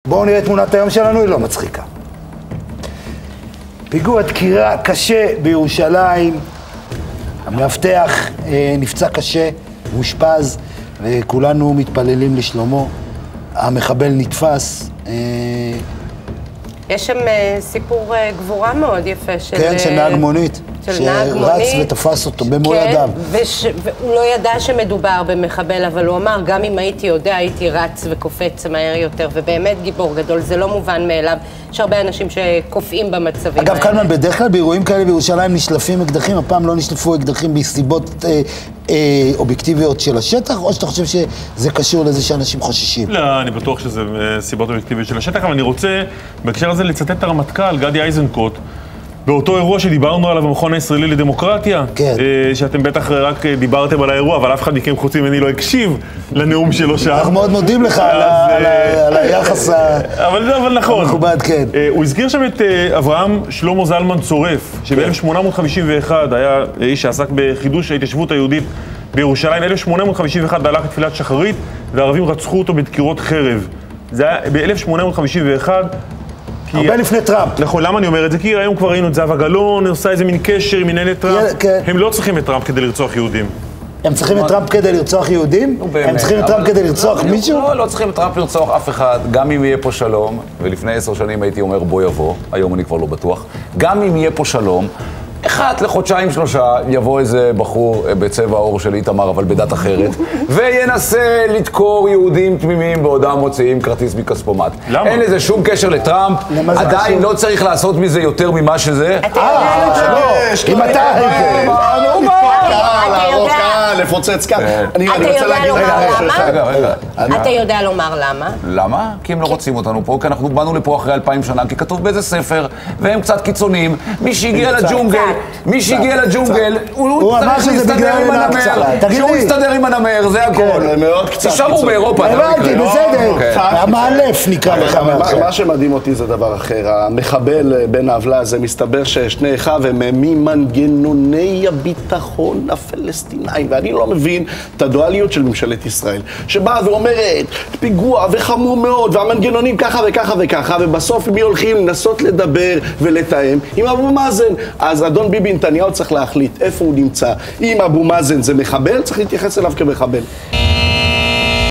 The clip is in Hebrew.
בואו נראה תמונת היום שלנו, היא לא מצחיקה. פיגוע דקירה קשה בירושלים, המאבטח נפצע קשה, מושפז, וכולנו מתפללים לשלומו. המחבל נתפס. יש שם סיפור גבורה מאוד יפה של... כן, של נהג מונית. שרץ ותפס אותו במו ידיו. והוא לא ידע שמדובר במחבל, אבל הוא אמר, גם אם הייתי יודע, הייתי רץ וקופץ מהר יותר, ובאמת גיבור גדול, זה לא מובן מאליו. יש הרבה אנשים שקופאים במצבים האלה. אגב, קלמן, בדרך כלל באירועים כאלה בירושלים נשלפים אקדחים, הפעם לא נשלפו אקדחים בסיבות אובייקטיביות של השטח, או שאתה חושב שזה קשור לזה שאנשים חוששים? לא, אני בטוח שזה סיבות אובייקטיביות של השטח, אבל אני רוצה בהקשר הזה לצטט את הרמטכ"ל, גדי איזנקוט, באותו אירוע שדיברנו עליו במכון הישראלי לדמוקרטיה, כן. שאתם בטח רק דיברתם על האירוע, אבל אף אחד מכם חוץ ממני לא הקשיב לנאום שלו שם. אנחנו מאוד מודים לך על היחס המכובד, כן. הוא הזכיר שם את אברהם שלמה זלמן צורף, שב-1851 היה איש שעסק בחידוש ההתיישבות היהודית בירושלים. 1851 הלך לתפילת שחרית, והערבים רצחו אותו בדקירות חרב. זה היה ב-1851. הרבה לפני טראמפ. נכון, למה אני אומר את זה? כי היום כבר ראינו את זהבה גלאון, עושה איזה מין קשר עם מנהלת טראמפ. הם לא צריכים את טראמפ כדי לרצוח יהודים. הם צריכים את טראמפ כדי לרצוח יהודים? הם צריכים את טראמפ כדי לרצוח מישהו? לא צריכים את טראמפ לרצוח אף אחד, גם אם יהיה פה שלום, ולפני 10 שנים הייתי אומר בוא יבוא, היום אני כבר לא בטוח, גם אם יהיה פה שלום, אחת לחודשיים 3 יבוא איזה בחור בצבע העור של איתמר, אבל בדת אחרת, וינסה לדקור יהודים תמימים בעודם מוציאים כרטיס מכספומט. למה? אין לזה שום קשר לטראמפ, עדיין לא צריך לעשות מזה יותר ממה שזה. אם אתה... לפוצץ כאן. אתה יודע לומר למה? אתה יודע לומר למה? למה? כי הם לא רוצים אותנו פה, כי אנחנו באנו לפה אחרי 2000 שנה, כי כתוב באיזה ספר, והם קצת קיצוניים. מי שהגיע לג'ונגל, הוא צריך להסתדר עם הנמר. שהוא יסתדר עם הנמר, זה הכל. מאוד קצת קיצוני. תשארו באירופה. הבנתי, בסדר. המאלף נקרא לך. מה שמדהים אותי זה דבר אחר. המחבל בן העוולה הזה, מסתבר ששני אחיו הם ממנגנוני הביטחון הפלסטינאים, ואני לא מבין את הדואליות של ממשלת ישראל, שבאה ואומרת, פיגוע וחמור מאוד, והמנגנונים ככה וככה וככה, ובסוף מי הולכים לנסות לדבר ולתאם עם אבו מאזן. אז אדון ביבי נתניהו צריך להחליט איפה הוא נמצא. אם אבו מאזן זה מחבל, צריך להתייחס אליו כמחבל.